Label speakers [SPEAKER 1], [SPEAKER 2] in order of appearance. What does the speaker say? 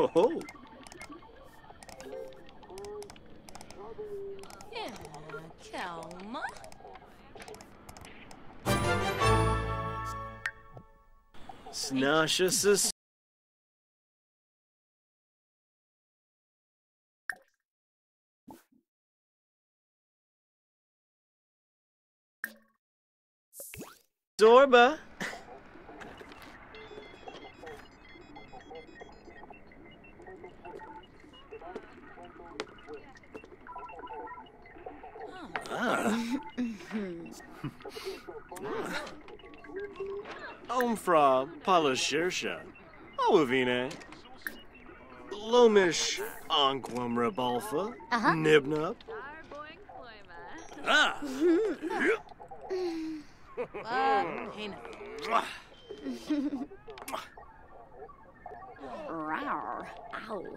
[SPEAKER 1] Oh.
[SPEAKER 2] Calma.
[SPEAKER 1] Snasha Sorba. Omfra Palashirsha. Awavine. Lomish Anquam Rebalfa. Nibnub. Ah.
[SPEAKER 2] Hena.